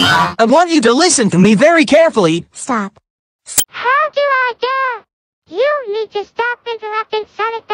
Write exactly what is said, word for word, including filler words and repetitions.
I want you to listen to me very carefully. Stop. How do I dare? You need to stop interrupting Sonic